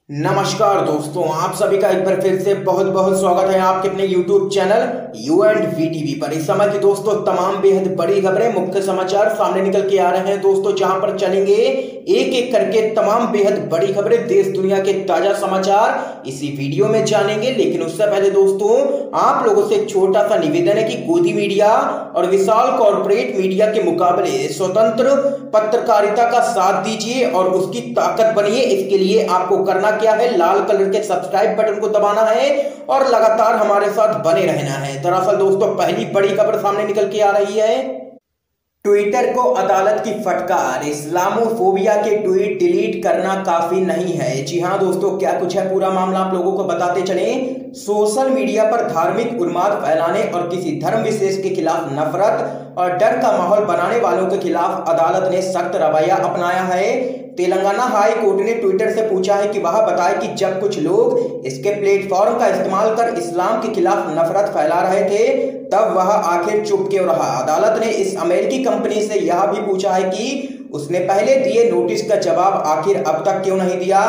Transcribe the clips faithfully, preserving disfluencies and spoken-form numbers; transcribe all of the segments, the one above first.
नमस्कार दोस्तों, आप सभी का एक बार फिर से बहुत बहुत स्वागत है आपके अपने YouTube channel U and V TV पर। इस समय की दोस्तों तमाम बेहद बड़ी खबरें, मुख्य समाचार सामने निकल के आ रहे हैं दोस्तों, जहां पर चलेंगे एक एक करके तमाम बेहद बड़ी खबरें, देश दुनिया के ताजा समाचार इसी वीडियो में जानेंगे। लेकिन उससे पहले दोस्तों आप लोगों से एक छोटा सा निवेदन है कि गोदी मीडिया और विशाल कॉर्पोरेट मीडिया के मुकाबले स्वतंत्र पत्रकारिता का साथ दीजिए और उसकी ताकत बनिए। इसके लिए आपको करना क्या है, लाल कलर के सब्सक्राइब बटन को दबाना है और लगातार हमारे साथ बने रहना है। दरअसल दोस्तों पहली बड़ी खबर सामने निकल के आ रही है, ट्विटर को अदालत की फटकार, इस्लामोफोबिया के ट्वीट डिलीट करना काफी नहीं है। जी हां दोस्तों, क्या कुछ है पूरा मामला आप लोगों को बताते चले। सोशल मीडिया पर धार्मिक उन्माद फैलाने और किसी धर्म विशेष के खिलाफ नफरत और डर का माहौल बनाने वालों के खिलाफ अदालत ने सख्त रवैया अपनाया है। तेलंगाना हाई कोर्ट ने ट्विटर से पूछा है कि वह बताए कि जब कुछ लोग इसके प्लेटफॉर्म का इस्तेमाल कर इस्लाम के खिलाफ नफरत फैला रहे थे तब वह आखिर चुप क्यों रहा। अदालत ने इस अमेरिकी कंपनी से यह भी पूछा है कि उसने पहले दिए नोटिस का जवाब आखिर अब तक क्यों नहीं दिया।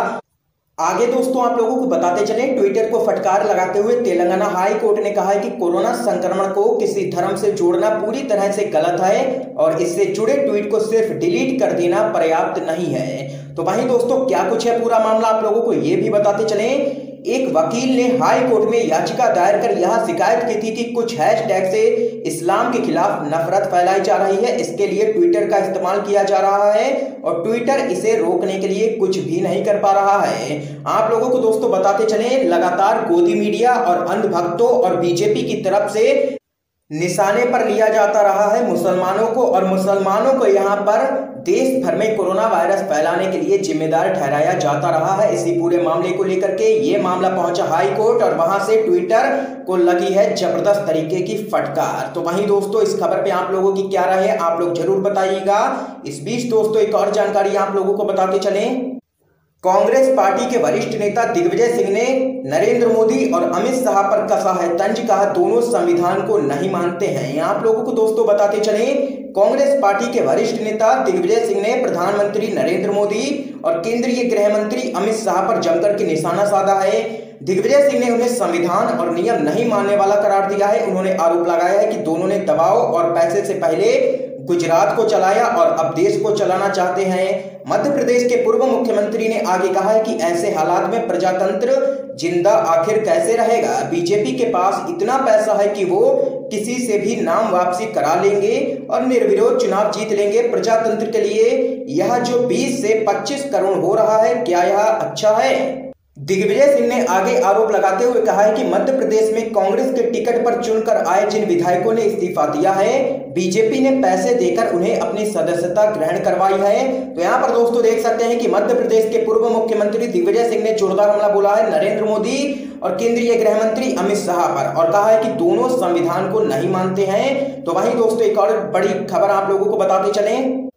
आगे दोस्तों आप लोगों को बताते चले, ट्विटर को फटकार लगाते हुए तेलंगाना हाई कोर्ट ने कहा है कि कोरोना संक्रमण को किसी धर्म से जोड़ना पूरी तरह से गलत है और इससे जुड़े ट्वीट को सिर्फ डिलीट कर देना पर्याप्त नहीं है। तो वहीं दोस्तों क्या कुछ है पूरा मामला आप लोगों को ये भी बताते चले। एक वकील ने हाई कोर्ट में याचिका दायर कर यह शिकायत की थी कि कुछ हैशटैग से इस्लाम के खिलाफ नफरत फैलाई जा रही है। इसके लिए ट्विटर का इस्तेमाल किया जा रहा है और ट्विटर इसे रोकने के लिए कुछ भी नहीं कर पा रहा है। आप लोगों को दोस्तों बताते चले, लगातार गोदी मीडिया और अंधभक्तों और बीजेपी की तरफ से निशाने पर लिया जाता रहा है मुसलमानों को, और मुसलमानों को यहाँ पर देश भर में कोरोना वायरस फैलाने के लिए जिम्मेदार ठहराया जाता रहा है। इसी पूरे मामले को लेकर के ये मामला पहुंचा हाई कोर्ट और वहां से ट्विटर को लगी है जबरदस्त तरीके की फटकार। तो वहीं दोस्तों इस खबर पे आप लोगों की क्या राय है आप लोग जरूर बताइएगा। इस बीच दोस्तों एक और जानकारी आप लोगों को बताते चले, कांग्रेस पार्टी के वरिष्ठ नेता दिग्विजय सिंह ने नरेंद्र मोदी और अमित शाह पर कसा है तंज, कहा दोनों संविधान को नहीं मानते हैं। आप लोगों को दोस्तों बताते चले, कांग्रेस पार्टी के वरिष्ठ नेता दिग्विजय सिंह ने प्रधानमंत्री नरेंद्र मोदी और केंद्रीय गृह मंत्री अमित शाह पर जमकर के निशाना साधा है। दिग्विजय सिंह ने उन्हें संविधान और नियम नहीं मानने वाला करार दिया है। उन्होंने आरोप लगाया है कि दोनों ने दबाव और पैसे से पहले गुजरात को चलाया और अब देश को चलाना चाहते हैं। मध्य प्रदेश के पूर्व मुख्यमंत्री ने आगे कहा है कि ऐसे हालात में प्रजातंत्र जिंदा आखिर कैसे रहेगा। बीजेपी के पास इतना पैसा है कि वो किसी से भी नाम वापसी करा लेंगे और निर्विरोध चुनाव जीत लेंगे। प्रजातंत्र के लिए यह जो बीस से पच्चीस करोड़ हो रहा है, क्या यह अच्छा है। दिग्विजय सिंह ने आगे आरोप लगाते हुए कहा है कि मध्य प्रदेश में कांग्रेस के टिकट पर चुनकर आए जिन विधायकों ने इस्तीफा दिया है, बीजेपी ने पैसे देकर उन्हें अपनी सदस्यता ग्रहण करवाई है। तो यहाँ पर दोस्तों देख सकते हैं कि मध्य प्रदेश के पूर्व मुख्यमंत्री दिग्विजय सिंह ने जोरदार हमला बोला है नरेंद्र मोदी और केंद्रीय गृह मंत्री अमित शाह पर और कहा है कि दोनों संविधान को नहीं मानते हैं। तो वहीं दोस्तों एक और बड़ी खबर आप लोगों को बताते चले,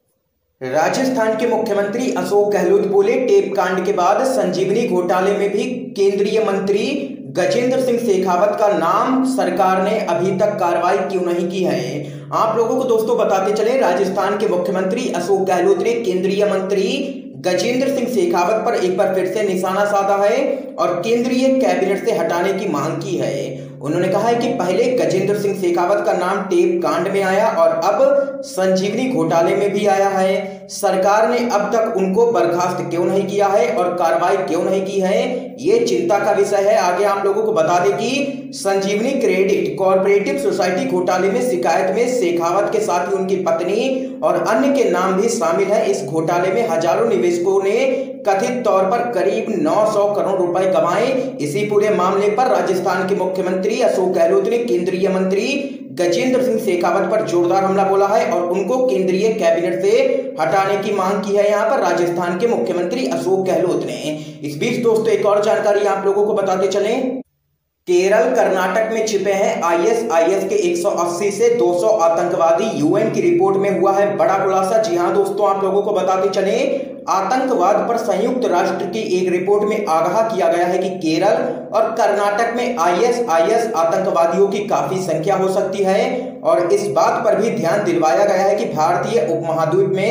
राजस्थान के मुख्यमंत्री अशोक गहलोत बोले टेप कांड के बाद संजीवनी घोटाले में भी केंद्रीय मंत्री गजेंद्र सिंह शेखावत का नाम सरकार ने अभी तक कार्रवाई क्यों नहीं की है। आप लोगों को दोस्तों बताते चले, राजस्थान के मुख्यमंत्री अशोक गहलोत ने केंद्रीय मंत्री गजेंद्र सिंह शेखावत पर एक बार फिर से निशाना साधा है और केंद्रीय कैबिनेट से हटाने की मांग की है। उन्होंने कहा है कि पहले गजेंद्र सिंह शेखावत का नाम टेप कांड में आया और अब संजीवनी घोटाले में भी आया है। सरकार ने अब तक उनको बर्खास्त क्यों नहीं किया है और कार्रवाई क्यों नहीं की है, ये चिंता का विषय है। आगे आप लोगों को बता दें कि संजीवनी क्रेडिट कोऑपरेटिव सोसाइटी घोटाले में शिकायत में शेखावत के साथ ही उनकी पत्नी और अन्य के नाम भी शामिल है। इस घोटाले में हजारों निवेशकों ने कथित तौर पर करीब नौ सौ करोड़ रुपए कमाए। इसी पूरे मामले पर राजस्थान के मुख्यमंत्री अशोक गहलोत ने केंद्रीय मंत्री गजेंद्र सिंह शेखावत पर जोरदार हमला बोला है और उनको केंद्रीय कैबिनेट से हटाने की मांग की है यहाँ पर राजस्थान के मुख्यमंत्री अशोक गहलोत ने। इस बीच दोस्तों एक और जानकारी आप लोगों को बताते चलें, केरल कर्नाटक में छिपे हैं आईएसआईएस के एक सौ अस्सी से दो सौ आतंकवादी, यूएन की रिपोर्ट में हुआ है बड़ा खुलासा। जी हां दोस्तों आप लोगों को बताते चले, आतंकवाद पर संयुक्त राष्ट्र की एक रिपोर्ट में आगाह किया गया है कि केरल और कर्नाटक में आईएसआईएस आतंकवादियों की काफी संख्या हो सकती है और इस बात पर भी ध्यान दिलवाया गया है कि भारतीय उपमहाद्वीप में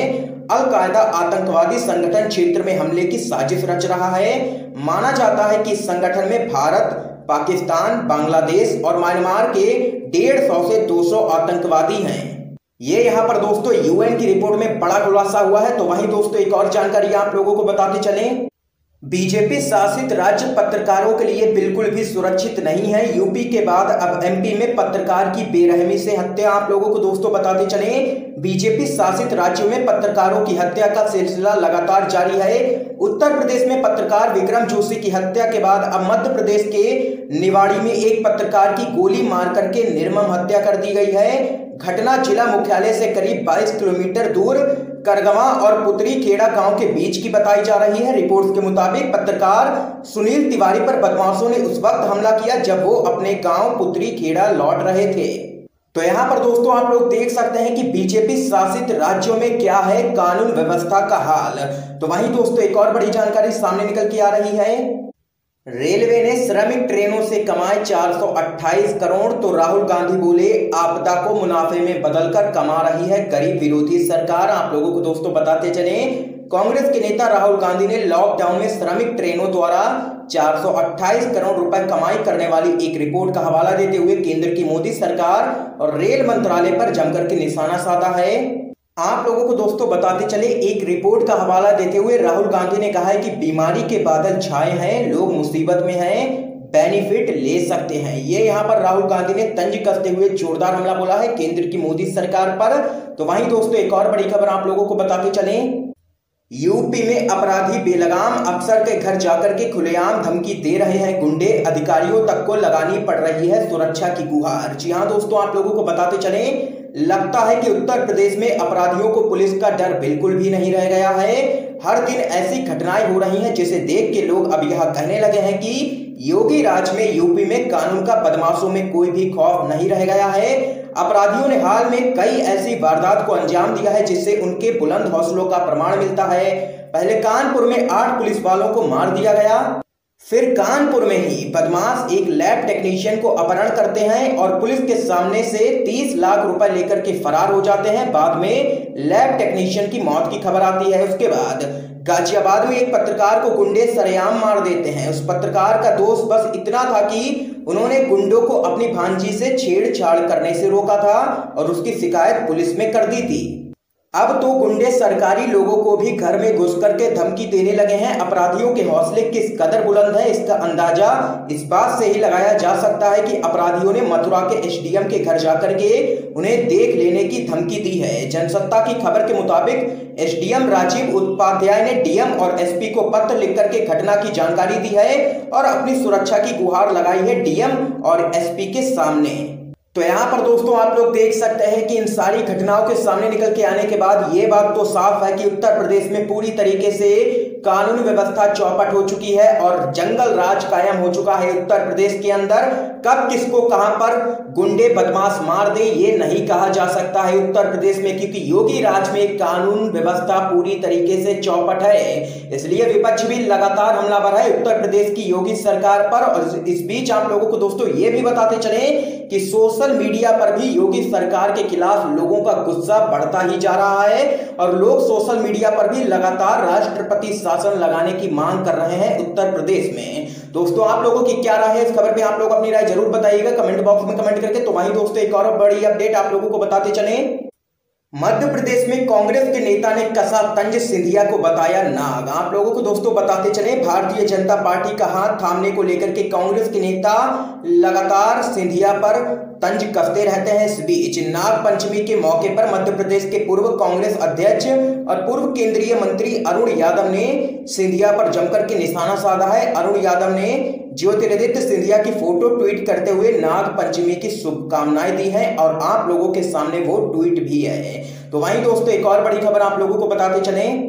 अल-कायदा आतंकवादी संगठन क्षेत्र में हमले की साजिश रच रहा है। माना जाता है कि इस संगठन में भारत, पाकिस्तान, बांग्लादेश और म्यांमार के डेढ़ सौ से दो सौ आतंकवादी हैं। ये यहाँ पर दोस्तों यूएन की रिपोर्ट में बड़ा खुलासा हुआ है। तो वहीं दोस्तों एक और जानकारी आप लोगों को बताते चलें, बीजेपी शासित राज्य पत्रकारों के लिए बिल्कुल भी सुरक्षित नहीं है। यूपी के बाद अब एमपी में पत्रकार की बेरहमी से हत्या। आप लोगों को दोस्तों बताते चलें, बीजेपी शासित राज्यों में पत्रकारों की हत्या का सिलसिला लगातार जारी है। उत्तर प्रदेश में पत्रकार विक्रम जोशी की हत्या के बाद अब मध्य प्रदेश के निवाड़ी में एक पत्रकार की गोली मार करके निर्मम हत्या कर दी गई है। घटना जिला मुख्यालय से करीब बाईस किलोमीटर दूर करगवा और पुतरी खेड़ा गांव के बीच की बताई जा रही है। रिपोर्ट्स के मुताबिक पत्रकार सुनील तिवारी पर बदमाशों ने उस वक्त हमला किया जब वो अपने गांव पुतरी खेड़ा लौट रहे थे। तो यहाँ पर दोस्तों आप लोग देख सकते हैं कि बीजेपी शासित राज्यों में क्या है कानून व्यवस्था का हाल। तो वहीं दोस्तों एक और बड़ी जानकारी सामने निकल के आ रही है, रेलवे ने श्रमिक ट्रेनों से कमाए चार सौ अट्ठाईस करोड़। तो राहुल गांधी बोले आपदा को मुनाफे में बदलकर कमा रही है गरीब विरोधी सरकार। आप लोगों को दोस्तों बताते चलें, कांग्रेस के नेता राहुल गांधी ने लॉकडाउन में श्रमिक ट्रेनों द्वारा चार सौ अट्ठाईस करोड़ रुपए कमाई करने वाली एक रिपोर्ट का हवाला देते हुए केंद्र की मोदी सरकार और रेल मंत्रालय पर जमकर के निशाना साधा है। आप लोगों को दोस्तों बताते चले, एक रिपोर्ट का हवाला देते हुए राहुल गांधी ने कहा है कि बीमारी के बादल छाए हैं, लोग मुसीबत में हैं, बेनिफिट ले सकते हैं। ये यहाँ पर राहुल गांधी ने तंज कसते हुए जोरदार हमला बोला है केंद्र की मोदी सरकार पर। तो वहीं दोस्तों एक और बड़ी खबर आप लोगों को बताते चलें, यूपी में अपराधी बेलगाम अफसर के घर जाकर के खुलेआम धमकी दे रहे हैं गुंडे, अधिकारियों तक को लगानी पड़ रही है सुरक्षा की गुहार। जी हां दोस्तों आप लोगों को बताते चलें, लगता है कि उत्तर प्रदेश में अपराधियों को पुलिस का डर बिल्कुल भी नहीं रह गया है। हर दिन ऐसी घटनाएं हो रही हैं जिसे देख के लोग अब यह कहने लगे हैं कि योगी राज में यूपी में कानून का बदमाशों में कोई भी खौफ नहीं रह गया है। अपराधियों ने हाल में कई ऐसी वारदात को अंजाम दिया है जिससे उनके बुलंद हौसलों का प्रमाण मिलता है। पहले कानपुर में आठ पुलिस वालों को मार दिया गया, फिर कानपुर में ही बदमाश एक लैब टेक्नीशियन को अपहरण करते हैं और पुलिस के सामने से तीस लाख रुपए लेकर के फरार हो जाते हैं। बाद में लैब टेक्नीशियन की मौत की खबर आती है। उसके बाद गाजियाबाद में एक पत्रकार को गुंडे सरेआम मार देते हैं। उस पत्रकार का दोष बस इतना था कि उन्होंने गुंडों को अपनी भांजी से छेड़छाड़ करने से रोका था और उसकी शिकायत पुलिस में कर दी थी। अब तो गुंडे सरकारी लोगों को भी घर में घुस करके धमकी देने लगे हैं। अपराधियों के हौसले किस कदर बुलंद है इसका अंदाजा इस बात से ही लगाया जा सकता है कि अपराधियों ने मथुरा के एसडीएम के घर जाकर के उन्हें देख लेने की धमकी दी है। जनसत्ता की खबर के मुताबिक एसडीएम राजीव उपाध्याय ने डीएम और एसपी को पत्र लिख करके घटना की जानकारी दी है और अपनी सुरक्षा की गुहार लगाई है डीएम और एसपी के सामने। तो यहाँ पर दोस्तों आप लोग देख सकते हैं कि इन सारी घटनाओं के सामने निकल के आने के बाद ये बात तो साफ है कि उत्तर प्रदेश में पूरी तरीके से कानून व्यवस्था चौपट हो चुकी है और जंगल राज कायम हो चुका है उत्तर प्रदेश के अंदर। कब किसको कहां पर गुंडे बदमाश मार दे ये नहीं कहा जा सकता है उत्तर प्रदेश में, क्योंकि योगी राज में कानून व्यवस्था पूरी तरीके से चौपट है। इसलिए विपक्ष भी लगातार हमलावर है उत्तर प्रदेश की योगी सरकार पर। और इस बीच आप लोगों को दोस्तों ये भी बताते चले कि सोशल मीडिया पर भी योगी सरकार के खिलाफ लोगों का गुस्सा बढ़ता ही जा रहा है और लोग सोशल मीडिया पर भी लगातार राष्ट्रपति शासन लगाने की मांग कर रहे हैं उत्तर प्रदेश में। दोस्तों आप लोगों की क्या राय है इस खबर पे, आप लोग अपनी राय जरूर बताइएगा कमेंट बॉक्स में कमेंट करके। तो वहीं दोस्तों एक और बड़ी अपडेट आप लोगों को बताते चले, मध्य प्रदेश में कांग्रेस के नेता ने कसा तंज, सिंधिया को बताया नाग। आप लोगों को दोस्तों बताते चले, भारतीय जनता पार्टी का हाथ थामने को लेकर के कांग्रेस के नेता लगातार सिंधिया पर तंज कसते रहते हैं। इस बीच नाग पंचमी के मौके पर मध्य प्रदेश के पूर्व कांग्रेस अध्यक्ष और पूर्व केंद्रीय मंत्री अरुण यादव ने सिंधिया पर जमकर के निशाना साधा है। अरुण यादव ने ज्योतिरादित्य सिंधिया की फोटो ट्वीट करते हुए नाग पंचमी की शुभकामनाएं दी हैं और आप लोगों के सामने वो ट्वीट भी है। तो वहीं दोस्तों एक और बड़ी खबर आप लोगों को बताते चलें,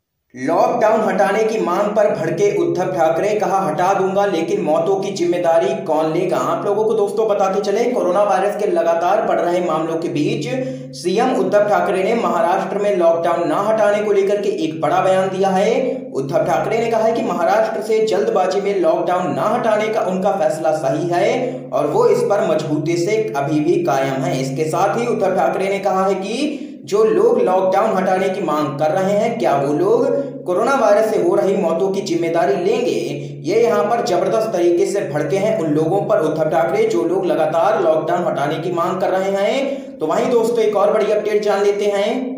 लॉकडाउन हटाने की मांग पर भड़के उद्धव ठाकरे, कहा हटा दूंगा लेकिन मौतों की जिम्मेदारी कौन लेगा। आप लोगों को दोस्तों बताते चले, कोरोना वायरस के लगातार बढ़ रहे मामलों के बीच सीएम उद्धव ठाकरे ने महाराष्ट्र में लॉकडाउन न हटाने को लेकर के एक बड़ा बयान दिया है। उद्धव ठाकरे ने कहा है कि महाराष्ट्र से जल्दबाजी में लॉकडाउन न हटाने का उनका फैसला सही है और वो इस पर मजबूती से अभी भी कायम है। इसके साथ ही उद्धव ठाकरे ने कहा है कि जो लोग लॉकडाउन हटाने की मांग कर रहे हैं, क्या वो लोग कोरोना वायरस से हो रही मौतों की जिम्मेदारी लेंगे? ये यहाँ पर जबरदस्त तरीके से भड़के हैं उन लोगों पर उद्धव ठाकरे जो लोग लगातार लॉकडाउन हटाने की मांग कर रहे हैं। तो वहीं दोस्तों एक और बड़ी अपडेट जान लेते हैं।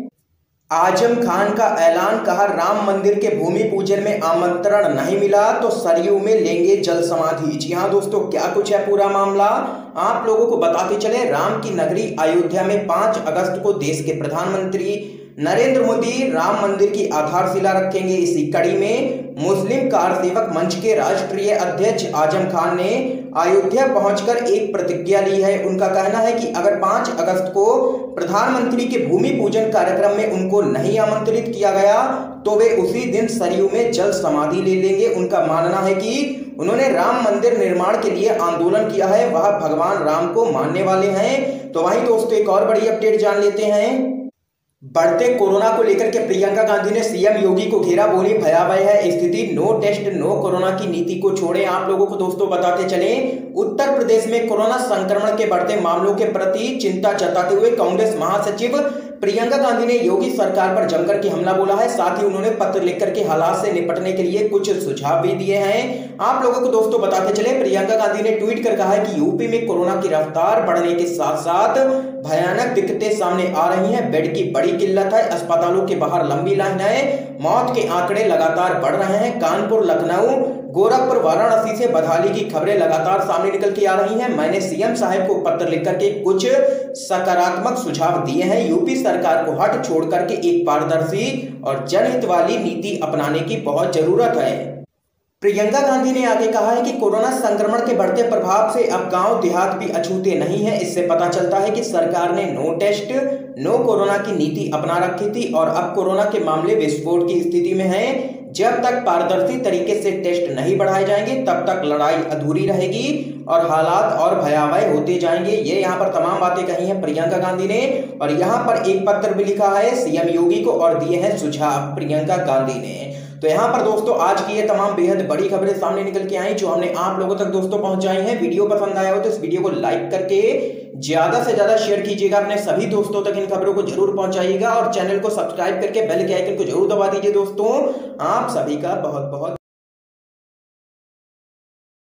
आजम खान का ऐलान, कहा राम मंदिर के भूमि पूजन में आमंत्रण नहीं मिला तो सरयू में लेंगे जल समाधि। जी हाँ दोस्तों, क्या कुछ है पूरा मामला आप लोगों को बताते चले। राम की नगरी अयोध्या में पांच अगस्त को देश के प्रधानमंत्री नरेंद्र मोदी राम मंदिर की आधारशिला रखेंगे। इसी कड़ी में मुस्लिम कार सेवक मंच के राष्ट्रीय अध्यक्ष आजम खान ने अयोध्या पहुंचकर एक प्रतिज्ञा ली है। उनका कहना है कि अगर पांच अगस्त को प्रधानमंत्री के भूमि पूजन कार्यक्रम में उनको नहीं आमंत्रित किया गया तो वे उसी दिन सरयू में जल समाधि ले लेंगे। उनका मानना है कि उन्होंने राम मंदिर निर्माण के लिए आंदोलन किया है, वह भगवान राम को मानने वाले हैं। तो वहीं दोस्तों एक और बड़ी अपडेट जान लेते हैं। बढ़ते कोरोना को लेकर के प्रियंका गांधी ने सीएम योगी को घेरा, बोली भयावह है स्थिति, नो टेस्ट नो कोरोना की नीति को छोड़े। आप लोगों को दोस्तों बताते चले, उत्तर प्रदेश में कोरोना संक्रमण के बढ़ते मामलों के प्रति चिंता जताते हुए कांग्रेस महासचिव प्रियंका गांधी ने योगी सरकार पर जमकर के हमला बोला है। साथ ही उन्होंने पत्र लिखकर के हालात से निपटने के लिए कुछ सुझाव भी दिए हैं। आप लोगों को दोस्तों बताते चले, प्रियंका गांधी ने ट्वीट कर कहा है कि यूपी में कोरोना की रफ्तार बढ़ने के साथ साथ भयानक दिक्कतें सामने आ रही हैं। बेड की बड़ी किल्लत है, अस्पतालों के बाहर लंबी लाइन है, मौत के आंकड़े लगातार बढ़ रहे हैं। कानपुर, लखनऊ, गोरखपुर, वाराणसी से बदहाली की खबरें लगातार सामने निकल के आ रही हैं। मैंने सीएम साहब को पत्र लिखकर के कुछ सकारात्मक सुझाव दिए हैं। यूपी सरकार को हट छोड़ करके एक पारदर्शी और जनहित वाली नीति अपनाने की बहुत जरूरत है। प्रियंका गांधी ने आगे कहा है कि कोरोना संक्रमण के बढ़ते प्रभाव से अब गांव देहात भी अछूते नहीं हैं। इससे पता चलता है कि सरकार ने नो टेस्ट नो कोरोना की नीति अपना रखी थी और अब कोरोना के मामले विस्फोट की स्थिति में हैं। जब तक पारदर्शी तरीके से टेस्ट नहीं बढ़ाए जाएंगे तब तक लड़ाई अधूरी रहेगी और हालात और भयावह होते जाएंगे। ये यहाँ पर तमाम बातें कही हैं प्रियंका गांधी ने और यहाँ पर एक पत्र भी लिखा है सीएम योगी को और दिए हैं सुझाव प्रियंका गांधी ने। तो यहाँ पर दोस्तों आज की ये तमाम बेहद बड़ी खबरें सामने निकल के आई जो हमने आप लोगों तक दोस्तों पहुंचाई हैं। वीडियो पसंद आया हो तो इस वीडियो को लाइक करके ज्यादा से ज्यादा शेयर कीजिएगा, अपने सभी दोस्तों तक इन खबरों को जरूर पहुंचाइएगा और चैनल को सब्सक्राइब करके बेल के आइकन को जरूर दबा दीजिए। दोस्तों आप सभी का बहुत बहुत